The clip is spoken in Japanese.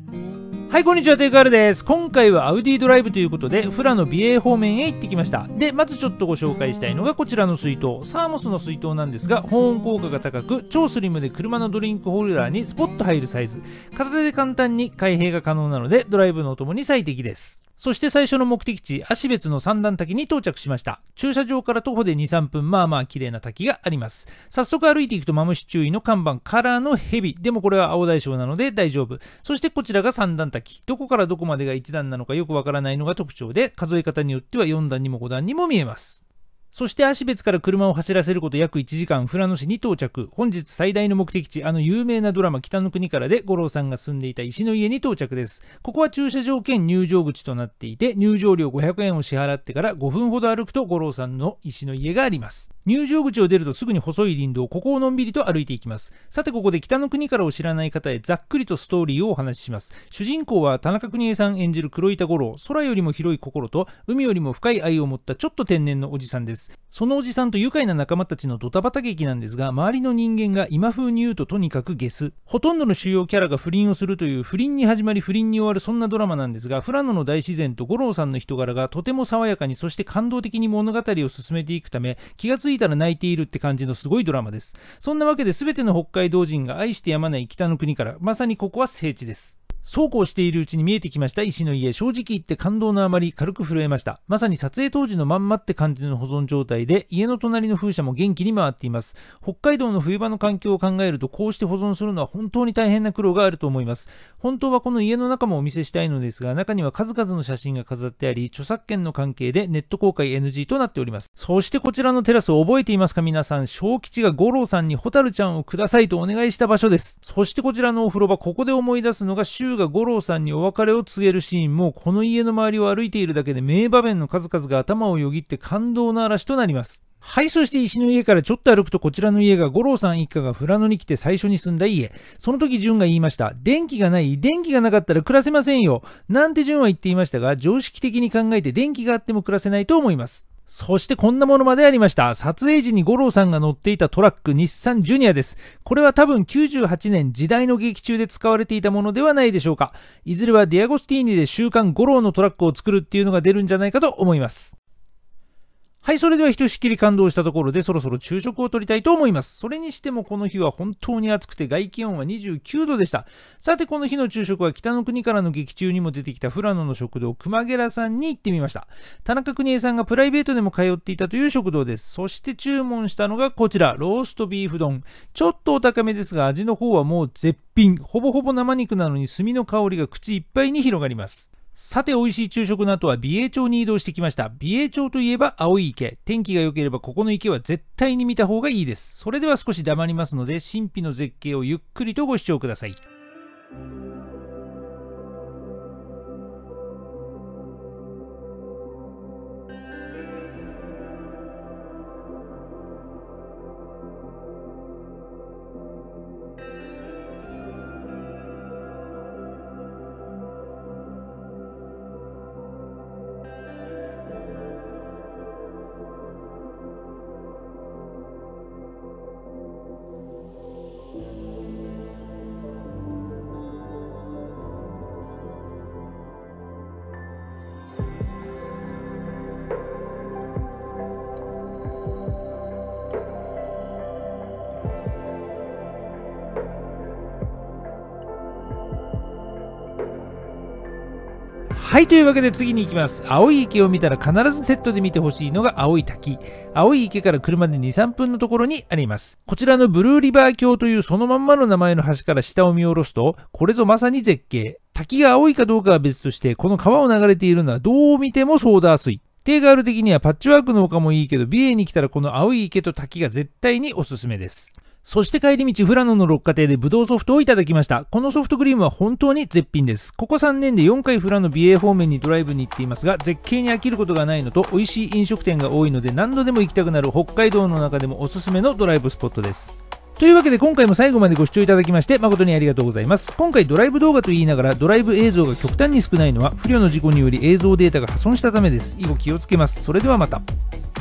はい、こんにちは、テイクアルです。今回はアウディドライブということで、富良野美瑛方面へ行ってきました。で、まずちょっとご紹介したいのがこちらの水筒。サーモスの水筒なんですが、保温効果が高く、超スリムで車のドリンクホルダーにスポッと入るサイズ。片手で簡単に開閉が可能なので、ドライブのお供に最適です。そして最初の目的地、芦別の三段滝に到着しました。駐車場から徒歩で2、3分、まあまあ綺麗な滝があります。早速歩いていくとマムシ注意の看板、カラーのヘビ。でもこれは青大将なので大丈夫。そしてこちらが三段滝。どこからどこまでが1段なのかよくわからないのが特徴で、数え方によっては4段にも5段にも見えます。そして芦別から車を走らせること約1時間、富良野市に到着。本日最大の目的地、あの有名なドラマ北の国からで五郎さんが住んでいた石の家に到着です。ここは駐車場兼入場口となっていて、入場料500円を支払ってから5分ほど歩くと五郎さんの石の家があります。入場口を出るとすぐに細い林道、ここをのんびりと歩いていきます。さてここで北の国からを知らない方へざっくりとストーリーをお話しします。主人公は田中邦衛さん演じる黒板五郎。空よりも広い心と海よりも深い愛を持ったちょっと天然のおじさんです。そのおじさんと愉快な仲間たちのドタバタ劇なんですが、周りの人間が今風に言うととにかくゲス。ほとんどの主要キャラが不倫をするという不倫に始まり不倫に終わるそんなドラマなんですが、富良野の大自然と五郎さんの人柄がとても爽やかにそして感動的に物語を進めていくため、気がついたら泣いているって感じのすごいドラマです。そんなわけで全ての北海道人が愛してやまない北の国から、まさにここは聖地です。そうこうしているうちに見えてきました石の家。正直言って感動のあまり軽く震えました。まさに撮影当時のまんまって感じの保存状態で、家の隣の風車も元気に回っています。北海道の冬場の環境を考えると、こうして保存するのは本当に大変な苦労があると思います。本当はこの家の中もお見せしたいのですが、中には数々の写真が飾ってあり、著作権の関係でネット公開 NG となっております。そしてこちらのテラスを覚えていますか皆さん。小吉が五郎さんにホタルちゃんをくださいとお願いした場所です。そしてこちらのお風呂場、ここで思い出すのが柊が五郎さんにお別れを告げるシーン。もこの家の周りを歩いているだけで名場面の数々が頭をよぎって感動の嵐となります。はい、そして石の家からちょっと歩くとこちらの家が五郎さん一家が富良野に来て最初に住んだ家。その時純が言いました。電気がない、電気がなかったら暮らせませんよ。なんて純は言っていましたが、常識的に考えて電気があっても暮らせないと思います。そしてこんなものまでありました。撮影時に五郎さんが乗っていたトラック、日産ジュニアです。これは多分98年時代の劇中で使われていたものではないでしょうか。いずれはディアゴスティーニで週刊五郎のトラックを作るっていうのが出るんじゃないかと思います。はい、それではひとしきり感動したところでそろそろ昼食をとりたいと思います。それにしてもこの日は本当に暑くて外気温は29度でした。さてこの日の昼食は北の国からの劇中にも出てきた富良野の食堂熊ゲラさんに行ってみました。田中邦衛さんがプライベートでも通っていたという食堂です。そして注文したのがこちら、ローストビーフ丼。ちょっとお高めですが味の方はもう絶品。ほぼほぼ生肉なのに炭の香りが口いっぱいに広がります。さて美味しい昼食の後は美瑛町に移動してきました。美瑛町といえば青い池。天気が良ければここの池は絶対に見た方がいいです。それでは少し黙りますので神秘の絶景をゆっくりとご視聴ください。はい、というわけで次に行きます。青い池を見たら必ずセットで見てほしいのが青い滝。青い池から車で2、3分のところにあります。こちらのブルーリバー橋というそのまんまの名前の橋から下を見下ろすと、これぞまさに絶景。滝が青いかどうかは別として、この川を流れているのはどう見てもソーダ水。テイガール的にはパッチワークの丘もいいけど、美瑛に来たらこの青い池と滝が絶対におすすめです。そして帰り道、富良野の六花亭でぶどうソフトをいただきました。このソフトクリームは本当に絶品です。ここ3年で4回富良野美瑛方面にドライブに行っていますが、絶景に飽きることがないのと、美味しい飲食店が多いので何度でも行きたくなる北海道の中でもおすすめのドライブスポットです。というわけで今回も最後までご視聴いただきまして誠にありがとうございます。今回ドライブ動画と言いながらドライブ映像が極端に少ないのは不慮の事故により映像データが破損したためです。以後気をつけます。それではまた。